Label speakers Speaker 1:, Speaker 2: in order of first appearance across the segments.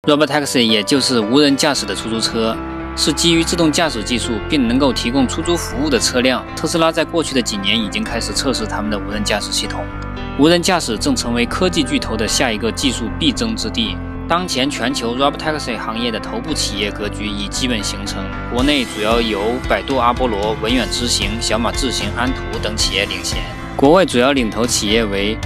Speaker 1: Robotaxi 也就是无人驾驶的出租车，是基于自动驾驶技术并能够提供出租服务的车辆。特斯拉在过去的几年已经开始测试他们的无人驾驶系统。无人驾驶正成为科技巨头的下一个技术必争之地。当前全球 Robotaxi 行业的头部企业格局已基本形成，国内主要由百度阿波罗、文远知行、小马智行、安图等企业领衔，国外主要领头企业为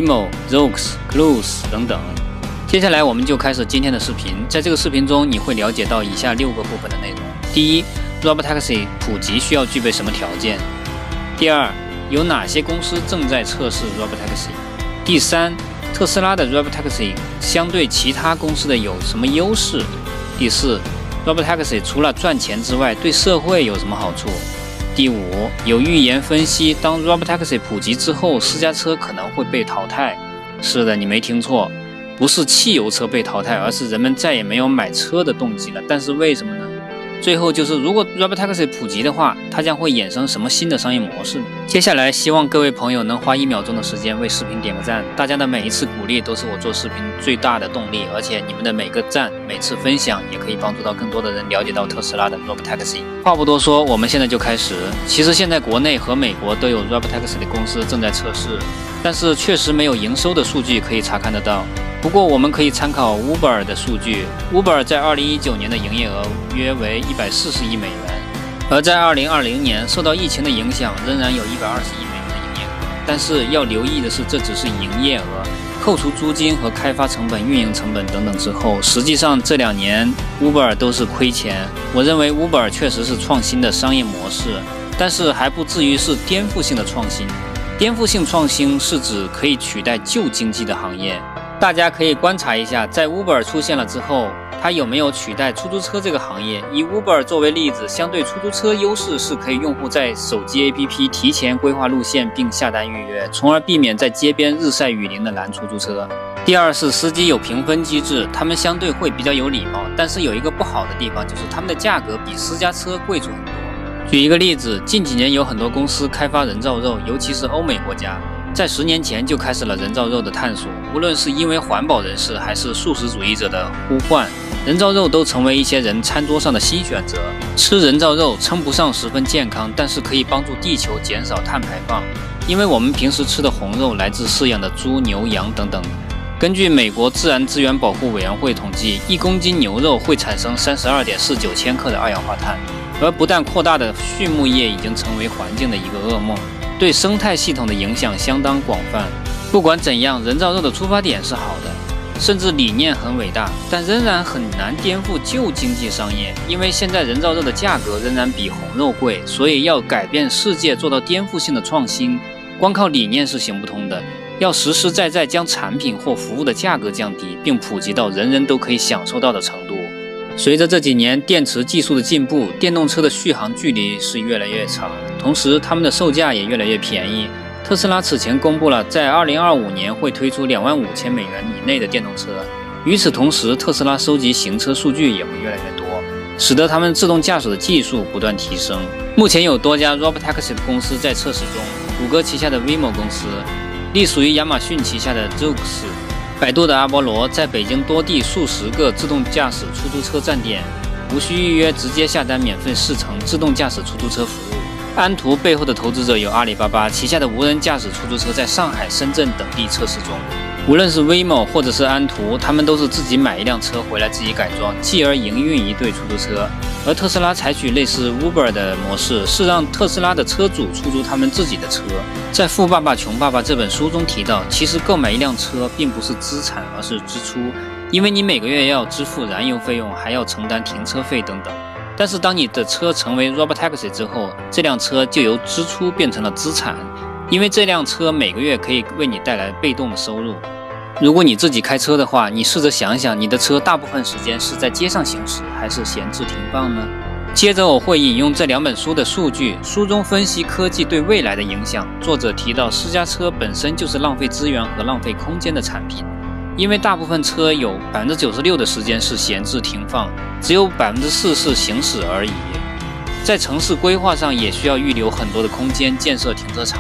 Speaker 1: Waymo、Zoox、Cruise 等等。接下来我们就开始今天的视频，在这个视频中你会了解到以下6个部分的内容。第一， Robotaxi 普及需要具备什么条件？第二，有哪些公司正在测试 Robotaxi？ 第三，特斯拉的 Robotaxi 相对其他公司的有什么优势？第四， Robotaxi 除了赚钱之外，对社会有什么好处？第五，有预言分析，当 Robotaxi 普及之后，私家车可能会被淘汰。是的，你没听错，不是汽油车被淘汰，而是人们再也没有买车的动机了。但是为什么呢？最后就是，如果 Robotaxi 普及的话，它将会衍生什么新的商业模式呢？接下来希望各位朋友能花1秒钟的时间为视频点个赞，大家的每一次鼓励都是我做视频最大的动力，而且你们的每个赞、每次分享也可以帮助到更多的人了解到特斯拉的 Robotaxi。话不多说，我们现在就开始。其实现在国内和美国都有 Robotaxi 的公司正在测试，但是确实没有营收的数据可以查看得到。不过我们可以参考 Uber 的数据 ，Uber 在2019年的营业额约为140亿美元，而在2020年受到疫情的影响，仍然有120亿美元的营业额。但是要留意的是，这只是营业额，扣除租金和开发成本、运营成本等等之后，实际上这2年 Uber 都是亏钱。我认为 Uber 确实是创新的商业模式，但是还不至于是颠覆性的创新。颠覆性创新是指可以取代旧经济的行业。大家可以观察一下，在 Uber 出现了之后，它有没有取代出租车这个行业？以 Uber 作为例子，相对出租车优势是可以用户在手机 APP 提前规划路线并下单预约，从而避免在街边日晒雨淋的拦出租车。第二是司机有评分机制，他们相对会比较有礼貌，但是有一个不好的地方，就是他们的价格比私家车贵出很多。举一个例子，近几年有很多公司开发人造肉，尤其是欧美国家。在10年前就开始了人造肉的探索，无论是因为环保人士还是素食主义者的呼唤，人造肉都成为一些人餐桌上的新选择。吃人造肉称不上十分健康，但是可以帮助地球减少碳排放，因为我们平时吃的红肉来自饲养的猪、牛、羊等等。根据美国自然资源保护委员会统计，1公斤牛肉会产生32.49千克的二氧化碳，而不但扩大的畜牧业已经成为环境的一个噩梦，对生态系统的影响相当广泛。不管怎样，人造肉的出发点是好的，甚至理念很伟大，但仍然很难颠覆旧经济商业，因为现在人造肉的价格仍然比红肉贵，所以要改变世界，做到颠覆性的创新，光靠理念是行不通的，要实实在在将产品或服务的价格降低，并普及到人人都可以享受到的程度。随着这几年电池技术的进步，电动车的续航距离是越来越长，同时它们的售价也越来越便宜。特斯拉此前公布了，在2025年会推出25000美元以内的电动车。与此同时，特斯拉收集行车数据也会越来越多，使得他们自动驾驶的技术不断提升。目前有多家 Robotaxi 的公司在测试中，谷歌旗下的 Waymo 公司，隶属于亚马逊旗下的 Zoox，百度的阿波罗，在北京多地数十个自动驾驶出租车站点，无需预约，直接下单免费试乘自动驾驶出租车服务。安图背后的投资者有阿里巴巴，旗下的无人驾驶出租车在上海、深圳等地测试中。无论是 Waymo 或者是安图，他们都是自己买一辆车回来自己改装，继而营运一对出租车。而特斯拉采取类似 Uber 的模式，是让特斯拉的车主出租他们自己的车。在《富爸爸穷爸爸》这本书中提到，其实购买一辆车并不是资产，而是支出，因为你每个月要支付燃油费用，还要承担停车费等等。但是当你的车成为 Robotaxi 之后，这辆车就由支出变成了资产，因为这辆车每个月可以为你带来被动的收入。如果你自己开车的话，你试着想想，你的车大部分时间是在街上行驶，还是闲置停放呢？接着我会引用这2本书的数据，书中分析科技对未来的影响。作者提到，私家车本身就是浪费资源和浪费空间的产品，因为大部分车有96%的时间是闲置停放，只有4%是行驶而已。在城市规划上也需要预留很多的空间建设停车场，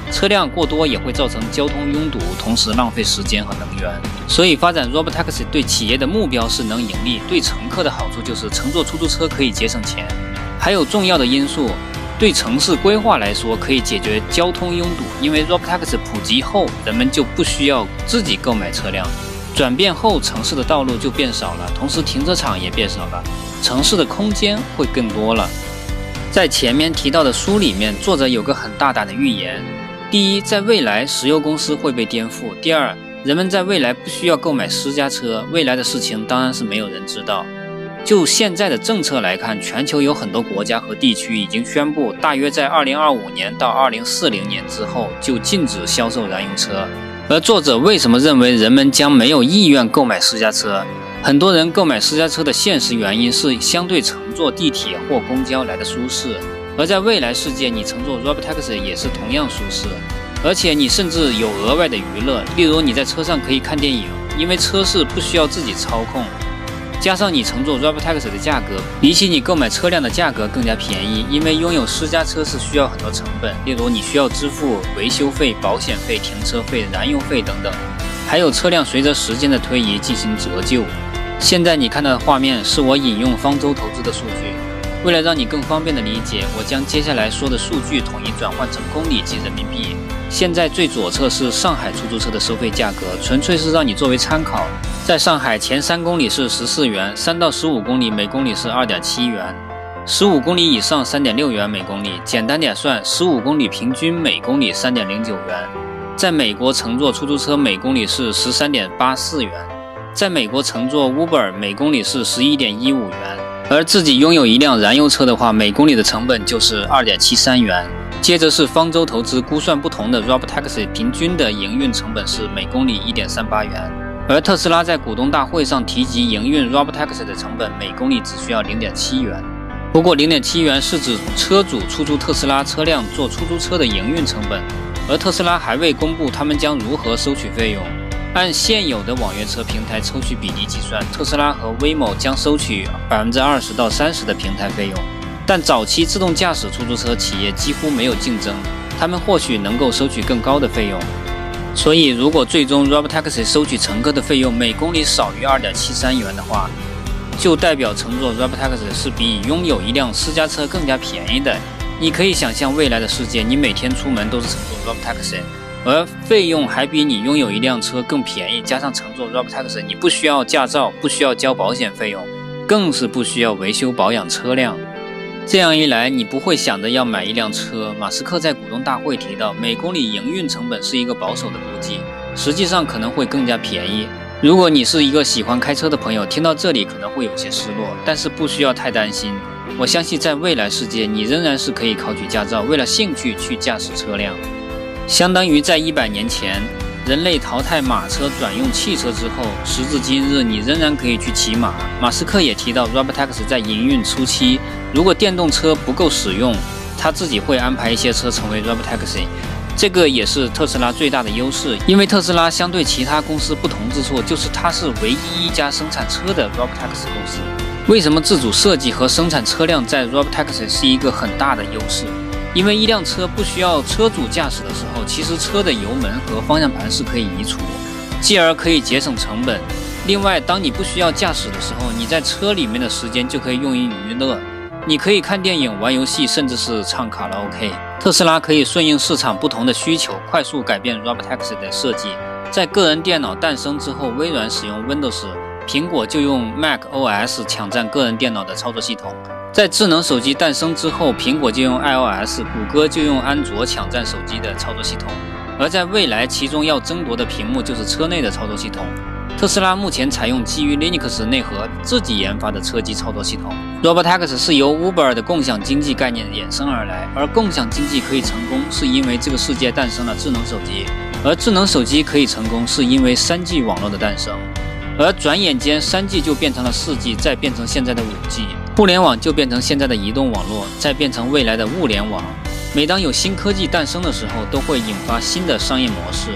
Speaker 1: 车辆过多也会造成交通拥堵，同时浪费时间和能源。所以发展 Robotaxi 对企业的目标是能盈利，对乘客的好处就是乘坐出租车可以节省钱。还有重要的因素，对城市规划来说可以解决交通拥堵，因为 Robotaxi 普及后，人们就不需要自己购买车辆。转变后，城市的道路就变少了，同时停车场也变少了，城市的空间会更多了。在前面提到的书里面，作者有个很大胆的预言：第一，在未来石油公司会被颠覆；第二，人们在未来不需要购买私家车。未来的事情当然是没有人知道。就现在的政策来看，全球有很多国家和地区已经宣布，大约在2025年到2040年之后就禁止销售燃油车。而作者为什么认为人们将没有意愿购买私家车？很多人购买私家车的现实原因是相对乘坐地铁或公交来的舒适，而在未来世界，你乘坐 Robotaxi 也是同样舒适，而且你甚至有额外的娱乐，例如你在车上可以看电影，因为车是不需要自己操控。加上你乘坐 Robotaxi 的价格，比起你购买车辆的价格更加便宜，因为拥有私家车是需要很多成本，例如你需要支付维修费、保险费、停车费、燃油费等等，还有车辆随着时间的推移进行折旧。现在你看到的画面是我引用方舟投资的数据，为了让你更方便的理解，我将接下来说的数据统一转换成公里及人民币。现在最左侧是上海出租车的收费价格，纯粹是让你作为参考。在上海前3公里是14元，3到15公里每公里是2.7元，15公里以上3.6元每公里。简单点算，15公里平均每公里3.09元。在美国乘坐出租车每公里是13.84元，在美国乘坐 Uber 每公里是11.15元，而自己拥有一辆燃油车的话，每公里的成本就是2.73元。接着是方舟投资估算不同的 Robotaxi 平均的营运成本是每公里1.38元，而特斯拉在股东大会上提及营运 Robotaxi 的成本每公里只需要0.7元。不过0.7元是指车主出租特斯拉车辆做出租车的营运成本，而特斯拉还未公布他们将如何收取费用。按现有的网约车平台抽取比例计算，特斯拉和 Waymo 将收取20%到30%的平台费用。但早期自动驾驶出租车企业几乎没有竞争，他们或许能够收取更高的费用。所以，如果最终 Robotaxi 收取乘客的费用每公里少于2.73元的话，就代表乘坐 Robotaxi 是比拥有一辆私家车更加便宜的。你可以想象未来的世界，你每天出门都是乘坐 Robotaxi， 而费用还比你拥有一辆车更便宜。加上乘坐 Robotaxi， 你不需要驾照，不需要交保险费用，更是不需要维修保养车辆。这样一来，你不会想着要买一辆车。马斯克在股东大会提到，每公里营运成本是一个保守的估计，实际上可能会更加便宜。如果你是一个喜欢开车的朋友，听到这里可能会有些失落，但是不需要太担心。我相信在未来世界，你仍然是可以考取驾照，为了兴趣去驾驶车辆。相当于在100年前，人类淘汰马车转用汽车之后，时至今日，你仍然可以去骑马。马斯克也提到 Robotaxi 在营运初期，如果电动车不够使用，他自己会安排一些车成为 Robotaxi。这个也是特斯拉最大的优势，因为特斯拉相对其他公司不同之处，就是它是唯一一家生产车的 Robotaxi 公司。为什么自主设计和生产车辆在 Robotaxi 是一个很大的优势？因为一辆车不需要车主驾驶的时候，其实车的油门和方向盘是可以移除，继而可以节省成本。另外，当你不需要驾驶的时候，你在车里面的时间就可以用于娱乐，你可以看电影、玩游戏，甚至是唱卡拉 OK。特斯拉可以顺应市场不同的需求，快速改变 Robotaxi 的设计。在个人电脑诞生之后，微软使用 Windows， 苹果就用 Mac OS 抢占个人电脑的操作系统。在智能手机诞生之后，苹果就用 iOS， 谷歌就用安卓抢占手机的操作系统。而在未来，其中要争夺的屏幕就是车内的操作系统。特斯拉目前采用基于 Linux 内核自己研发的车机操作系统。Robotaxi 是由 Uber 的共享经济概念衍生而来，而共享经济可以成功，是因为这个世界诞生了智能手机，而智能手机可以成功，是因为3G 网络的诞生。而转眼间，3G 就变成了4G， 再变成现在的5G， 互联网就变成现在的移动网络，再变成未来的物联网。每当有新科技诞生的时候，都会引发新的商业模式。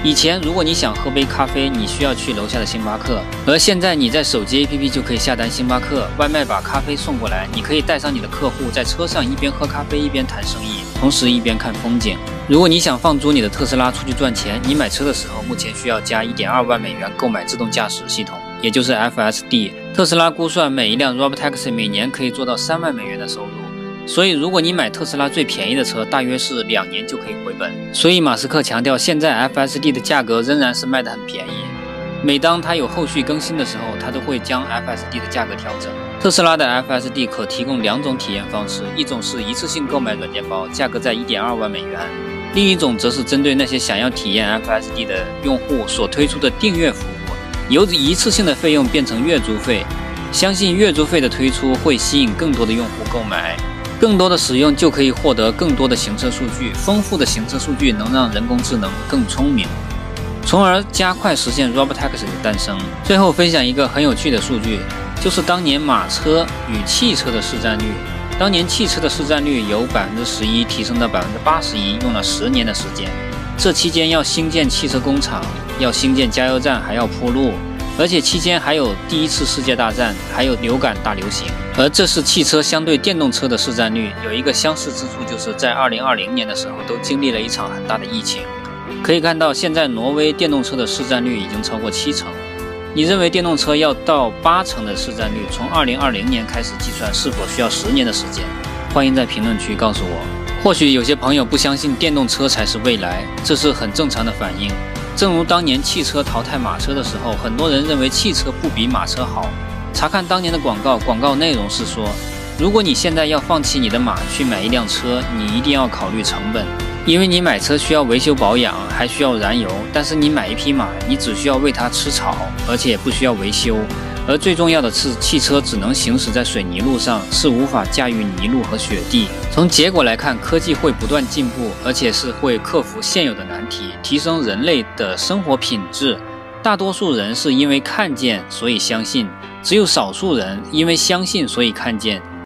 Speaker 1: 以前如果你想喝杯咖啡，你需要去楼下的星巴克，而现在你在手机 APP 就可以下单星巴克，外卖把咖啡送过来，你可以带上你的客户，在车上一边喝咖啡一边谈生意，同时一边看风景。如果你想放租你的特斯拉出去赚钱，你买车的时候目前需要加1.2万美元购买自动驾驶系统，也就是 FSD。特斯拉估算每一辆 Robotaxi 每年可以做到3万美元的收入。所以如果你买特斯拉最便宜的车，大约是2年就可以回本。所以马斯克强调，现在 FSD 的价格仍然是卖得很便宜。每当他有后续更新的时候，他都会将 FSD 的价格调整。特斯拉的 FSD 可提供2种体验方式，一种是一次性购买软件包，价格在1.2万美元；另一种则是针对那些想要体验 FSD 的用户所推出的订阅服务，由一次性的费用变成月租费。相信月租费的推出会吸引更多的用户购买。更多的使用就可以获得更多的行车数据，丰富的行车数据能让人工智能更聪明，从而加快实现 Robotaxi 的诞生。最后分享一个很有趣的数据，就是当年马车与汽车的市占率。当年汽车的市占率由11%提升到81%，用了10年的时间。这期间要兴建汽车工厂，要兴建加油站，还要铺路。而且期间还有第1次世界大战，还有流感大流行，而这是汽车相对电动车的市占率。有一个相似之处，就是在2020年的时候都经历了一场很大的疫情。可以看到，现在挪威电动车的市占率已经超过70%。你认为电动车要到80%的市占率，从2020年开始计算，是否需要10年的时间？欢迎在评论区告诉我。或许有些朋友不相信电动车才是未来，这是很正常的反应。正如当年汽车淘汰马车的时候，很多人认为汽车不比马车好。查看当年的广告，广告内容是说，如果你现在要放弃你的马去买一辆车，你一定要考虑成本，因为你买车需要维修保养，还需要燃油，但是你买一匹马，你只需要喂它吃草，而且也不需要维修。而最重要的是，汽车只能行驶在水泥路上，是无法驾驭泥路和雪地。从结果来看，科技会不断进步，而且是会克服现有的难题，提升人类的生活品质。大多数人是因为看见所以相信，只有少数人因为相信所以看见。